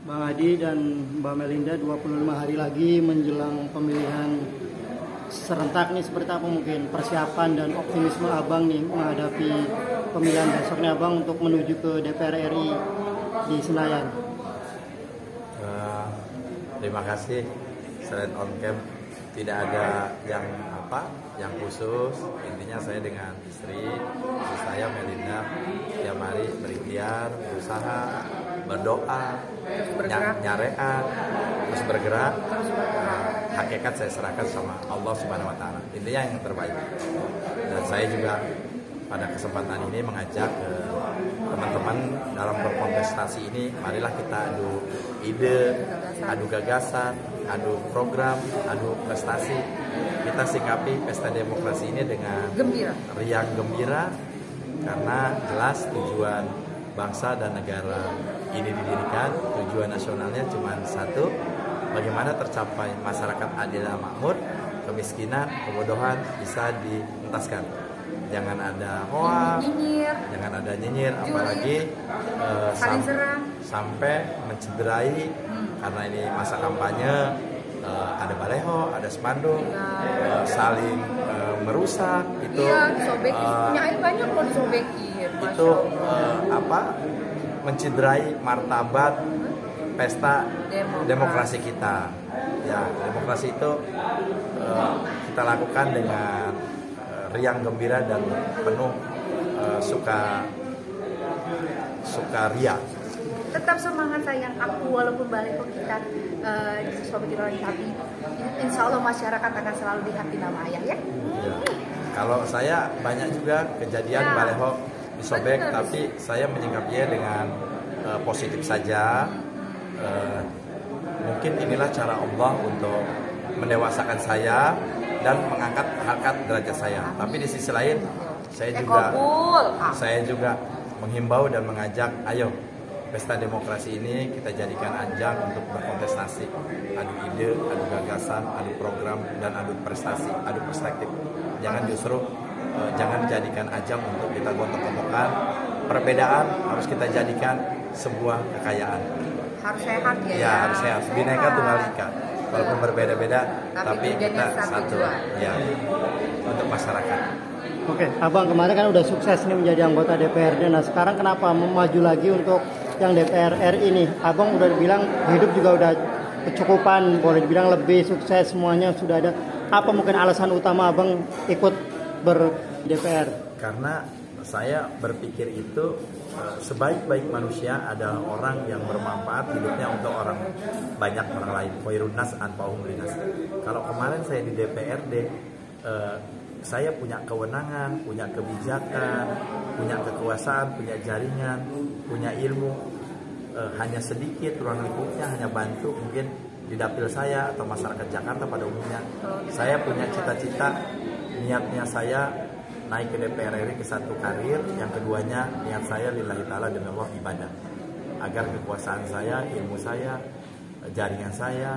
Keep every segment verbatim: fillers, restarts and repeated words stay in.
Bang Adi dan Mbak Melinda, dua puluh lima hari lagi menjelang pemilihan serentak nih, seperti apa mungkin persiapan dan optimisme Abang nih menghadapi pemilihan besoknya Abang untuk menuju ke D P R R I di Senayan? Uh, terima kasih. Selain on cam tidak ada yang apa yang khusus, intinya saya dengan istri, istri saya Melinda tiap hari berikhtiar, berusaha, berdoa, nyareat, terus bergerak. Nah, hakikat saya serahkan sama Allah Subhanahu Wa Taala. Intinya yang terbaik. Dan saya juga pada kesempatan ini mengajak ke teman-teman dalam berkontestasi ini, marilah kita adu ide, adu gagasan, adu program, adu prestasi. Kita sikapi pesta demokrasi ini dengan gembira, riang gembira, karena jelas tujuan bangsa dan negara ini didirikan, tujuan nasionalnya cuma satu, bagaimana tercapai masyarakat adil dan makmur, kemiskinan, kebodohan bisa dientaskan. Jangan ada hoax, jangan ada nyinyir, apalagi uh, sam sampai mencederai, hmm. karena ini masa kampanye, uh, ada baleho, ada spanduk, ya. uh, saling uh, merusak, itu ya, uh, banyak loh disobekin, itu uh, apa mencederai martabat pesta demokrasi, demokrasi kita. Ya, demokrasi itu uh, kita lakukan dengan riang gembira dan penuh uh, suka suka ria. Tetap semangat sayang aku, walaupun balik kita uh, disobek oleh kami. Insya Allah masyarakat akan selalu di hati nama ayah ya. Ya. Kalau saya banyak juga kejadian ya. Baleho disobek, betul. Tapi saya menyikapinya dengan uh, positif saja. Uh, mungkin inilah cara Allah untuk mendewasakan saya dan mengangkat harkat derajat saya. Tapi di sisi lain saya juga saya juga menghimbau dan mengajak, ayo pesta demokrasi ini kita jadikan ajang untuk berkontestasi, adu ide, adu gagasan, adu program, dan adu prestasi, adu perspektif. Jangan justru uh, jangan jadikan ajang untuk kita gontok-gontokan. Perbedaan harus kita jadikan sebuah kekayaan. Harus sehat ya. Ya, harus sehat. Bineka Tunggal Ika. Walaupun berbeda-beda, tapi, tapi kita satu, ya, untuk masyarakat. Oke, Abang kemarin kan udah sukses nih menjadi anggota D P R D. Nah sekarang kenapa maju lagi untuk yang D P R R I ini? Abang udah bilang hidup juga udah kecukupan, boleh dibilang lebih sukses, semuanya sudah ada. Apa mungkin alasan utama Abang ikut ber D P R? Karena saya berpikir itu sebaik-baik manusia adalah orang yang bermanfaat hidupnya untuk orang banyak orang lain. Khairun nas anfa'uhum linnas. Kalau kemarin saya di D P R D, eh, saya punya kewenangan, punya kebijakan, punya kekuasaan, punya jaringan, punya ilmu, eh, hanya sedikit ruang lingkupnya, hanya bantu mungkin di dapil saya atau masyarakat Jakarta pada umumnya. Saya punya cita-cita, niatnya saya naik ke D P R R I ke satu karir, yang keduanya niat saya lillahi ta'ala demi Allah ibadah, agar kekuasaan saya, ilmu saya, jaringan saya,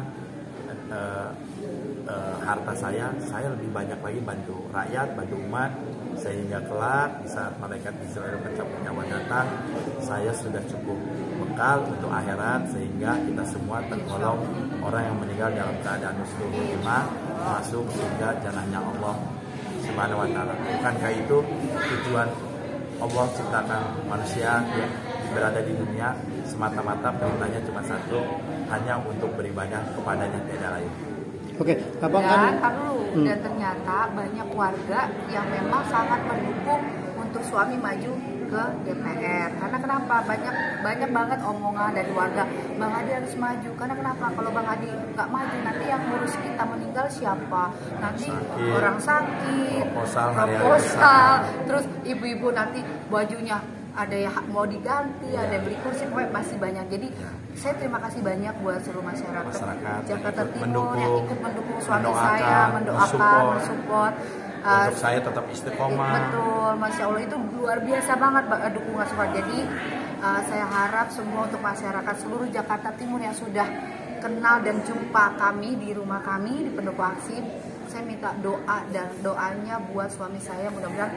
uh, uh, harta saya, saya lebih banyak lagi bantu rakyat, bantu umat, sehingga kelak di saat malaikat Israel mencabut nyawa datang, saya sudah cukup bekal untuk akhirat, sehingga kita semua tergolong orang yang meninggal dalam keadaan husnul khotimah, masuk surga jannahnya Allah Subhanahu Wa Taala. Bukankah itu tujuan Allah ciptakan manusia yang berada di dunia semata-mata perintahnya cuma satu, hanya untuk beribadah kepadanya, tiada lain. Oke, Abang dan kan hmm. dan ternyata banyak warga yang memang sangat mendukung untuk suami maju ke D P R. Karena kenapa? Banyak banyak banget omongan dari warga, Bang Adi harus maju. Karena kenapa? Kalau Bang Adi nggak maju, nanti yang ngurus kita meninggal siapa? Nanti sakit, orang sakit, proposal, proposal, terus ibu-ibu nanti bajunya ada yang mau diganti, ya. Ada yang beli kursi, pokoknya masih banyak. Jadi ya. Saya terima kasih banyak buat seluruh masyarakat, masyarakat Jakarta Timur mendukung, yang ikut mendukung suami mendoakan, saya, mendoakan, mensupport. Uh, untuk saya tetap istiqomah. Betul, Masya Allah itu luar biasa banget dukungan support. Jadi uh, saya harap semua untuk masyarakat seluruh Jakarta Timur yang sudah kenal dan jumpa kami di rumah kami di Pendopo Aksi, saya minta doa dan doanya buat suami saya, mudah-mudahan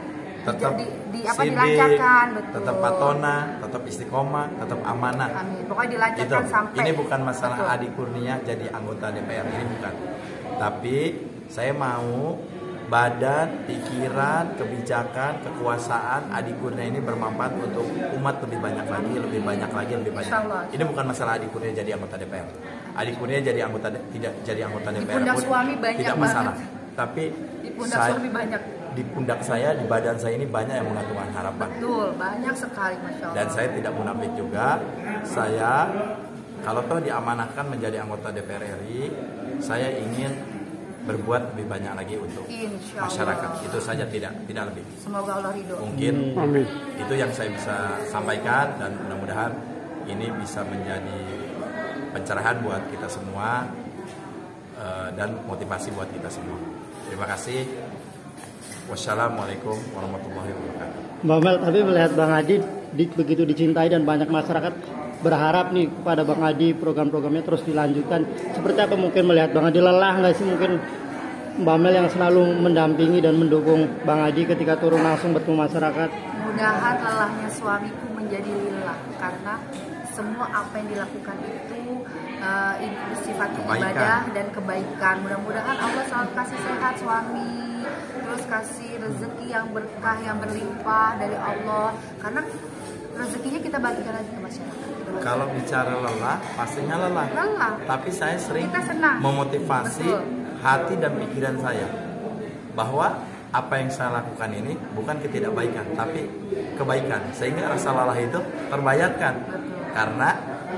tetap di, di apa sidik, dilancarkan, betul. tetap patona, tetap istiqomah, tetap amanah. Amin. Pokoknya dilancarkan Gitu. sampai. Ini bukan masalah Betul. Adi Kurnia jadi anggota D P R, ini bukan. Tapi saya mau badan, pikiran, kebijakan, kekuasaan Adi Kurnia ini bermanfaat untuk umat lebih banyak lagi, lebih banyak lagi, lebih banyak. Insyaallah. Ini bukan masalah Adi Kurnia jadi anggota D P R. Adi Kurnia jadi anggota tidak jadi anggota D P R Di pundak pun suami banyak tidak masalah. banget. Tapi Di pundak saya, suami banyak. di pundak saya, di badan saya ini banyak yang mengandung harapan. Betul, banyak sekali, masya Allah. Dan saya tidak munafik juga. Saya kalau toh diamanahkan menjadi anggota D P R R I, saya ingin berbuat lebih banyak lagi untuk Insya Allah. masyarakat. Itu saja, tidak tidak lebih. Semoga Allah ridho. Mungkin Amin. itu yang saya bisa sampaikan dan mudah-mudahan ini bisa menjadi pencerahan buat kita semua uh, dan motivasi buat kita semua. Terima kasih. Wassalamualaikum warahmatullahi wabarakatuh. Mbak Mel, tapi melihat Bang Adi di, begitu dicintai dan banyak masyarakat berharap nih kepada Bang Adi program-programnya terus dilanjutkan. Seperti apa mungkin melihat Bang Adi lelah nggak sih mungkin Mbak Mel yang selalu mendampingi dan mendukung Bang Adi ketika turun langsung bertemu masyarakat? Mudahan lelahnya suamiku menjadi lillah karena semua apa yang dilakukan itu uh, sifat ibadah dan kebaikan. Mudah-mudahan Allah selalu kasih sehat suami, terus kasih rezeki yang berkah, yang berlimpah dari Allah. Karena rezekinya kita bagikan lagi ke masyarakat. Kalau bicara lelah, pastinya lelah. Lelah. Tapi saya sering Kita senang. memotivasi Betul. hati dan pikiran saya bahwa apa yang saya lakukan ini bukan ketidakbaikan, tapi kebaikan. Sehingga rasa lelah itu terbayarkan. Karena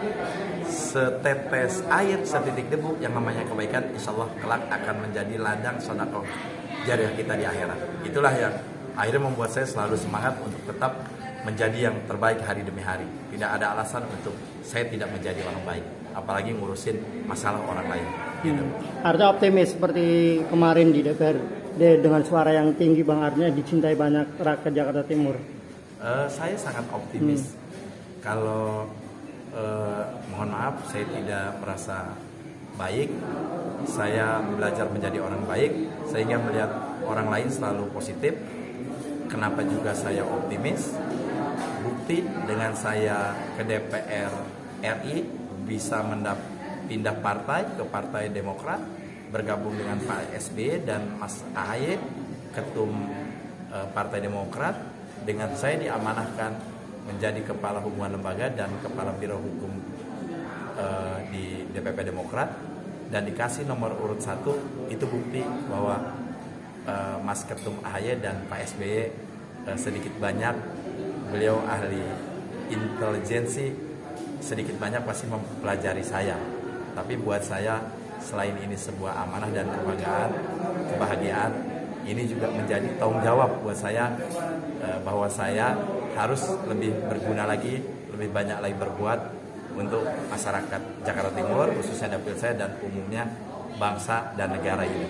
setetes air, setitik debu yang namanya kebaikan, insya Allah kelak akan menjadi ladang sedekah jariah kita di akhirat. Itulah yang akhirnya membuat saya selalu semangat untuk tetap menjadi yang terbaik hari demi hari. Tidak ada alasan untuk saya tidak menjadi orang baik, apalagi ngurusin masalah orang lain. Gitu. Artinya optimis seperti kemarin di D P R D dengan suara yang tinggi Bang, artinya dicintai banyak rakyat Jakarta Timur. Uh, saya sangat optimis. Hmm. Kalau uh, mohon maaf, saya tidak merasa baik. Saya belajar menjadi orang baik sehingga melihat orang lain selalu positif. Kenapa juga saya optimis? Bukti dengan saya ke D P R R I bisa mendap pindah partai ke Partai Demokrat, bergabung dengan Pak S B Y dan Mas A H Y, ketum uh, Partai Demokrat. Dengan saya diamanahkan menjadi kepala hubungan lembaga dan kepala biro hukum uh, di D P P Demokrat dan dikasih nomor urut satu. Itu bukti bahwa uh, Mas Ketum A H Y dan Pak S B Y uh, sedikit banyak beliau ahli intelijensi, sedikit banyak pasti mempelajari saya. Tapi buat saya selain ini sebuah amanah dan kebanggaan, kebahagiaan, ini juga menjadi tanggung jawab buat saya uh, bahwa saya harus lebih berguna lagi, lebih banyak lagi berbuat untuk masyarakat Jakarta Timur, khususnya dapil saya dan umumnya bangsa dan negara ini.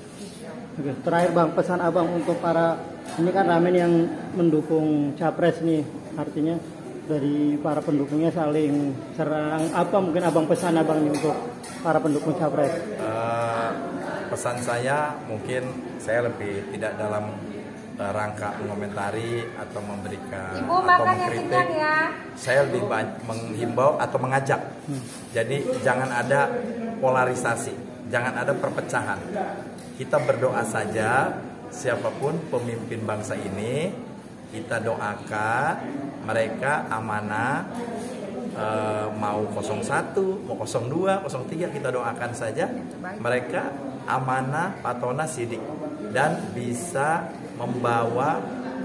Oke, terakhir Bang, pesan Abang untuk para, ini kan ramen yang mendukung Capres nih, artinya dari para pendukungnya saling serang. Apa mungkin Abang pesan Abang nih untuk para pendukung Capres? Uh, pesan saya mungkin saya lebih tidak dalam rangka mengomentari atau memberikan Ibu, atau makan yang mengkritik. kenyang ya. Saya lebih menghimbau atau mengajak. Hmm. Jadi jangan ada polarisasi, jangan ada perpecahan. Kita berdoa saja siapapun pemimpin bangsa ini, kita doakan mereka amanah, e, mau nol satu, mau nol dua, nol tiga, kita doakan saja mereka amanah, patona, sidik dan bisa membawa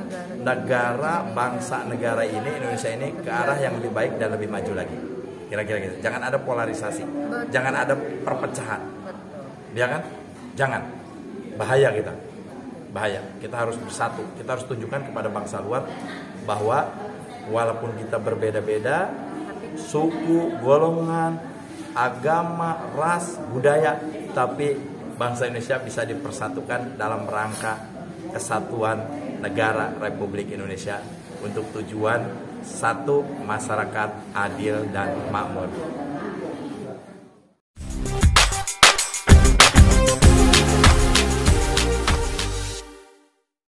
negara, bangsa negara ini, Indonesia ini ke arah yang lebih baik dan lebih maju lagi. Kira-kira gitu. Jangan ada polarisasi, jangan ada perpecahan. Ya kan? Jangan. Bahaya kita. Bahaya. Kita harus bersatu. Kita harus tunjukkan kepada bangsa luar bahwa walaupun kita berbeda-beda, suku, golongan, agama, ras, budaya, tapi bangsa Indonesia bisa dipersatukan dalam rangka kesatuan negara Republik Indonesia untuk tujuan satu masyarakat adil dan makmur.